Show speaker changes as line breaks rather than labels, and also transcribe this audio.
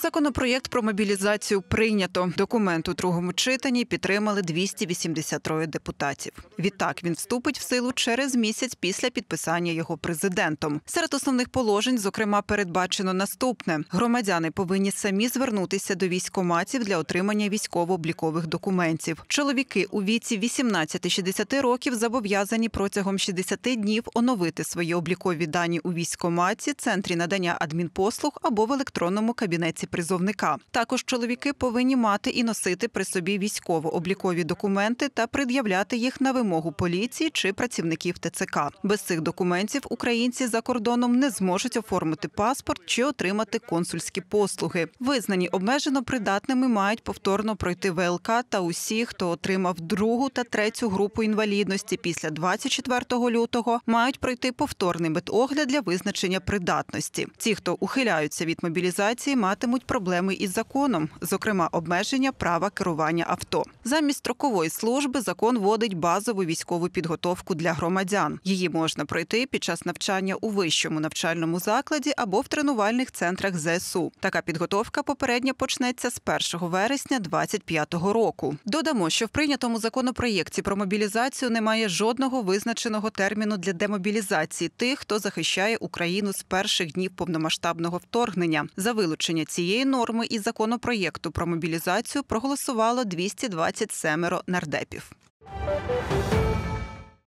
Законопроєкт про мобілізацію прийнято. Документ у другому читанні підтримали 283 депутатів. Відтак він вступить в силу через місяць після підписання його президентом. Серед основних положень, зокрема, передбачено наступне. Громадяни повинні самі звернутися до військкоматів для отримання військово-облікових документів. Чоловіки у віці 18-60 років зобов'язані протягом 60 днів оновити свої облікові дані у військкоматі, центрі надання адмінпослуг або в електронному кабінеті призовника. Також чоловіки повинні мати і носити при собі військово-облікові документи та пред'являти їх на вимогу поліції чи працівників ТЦК. Без цих документів українці за кордоном не зможуть оформити паспорт чи отримати консульські послуги. Визнані обмежено придатними мають повторно пройти ВЛК та усі, хто отримав другу та третю групу інвалідності після 24 лютого, мають пройти повторний медогляд для визначення придатності. Ті, хто ухиляються від мобілізації, матимуть проблеми із законом, зокрема обмеження права керування авто. Замість строкової служби закон вводить базову військову підготовку для громадян. Її можна пройти під час навчання у вищому навчальному закладі або в тренувальних центрах ЗСУ. Така підготовка попередньо почнеться з 1 вересня 2025 року. Додамо, що в прийнятому законопроєкті про мобілізацію немає жодного визначеного терміну для демобілізації тих, хто захищає Україну з перших днів повномасштабного вторгнення. За вилучення цієї норми із законопроєкту про мобілізацію проголосувало 227 нардепів.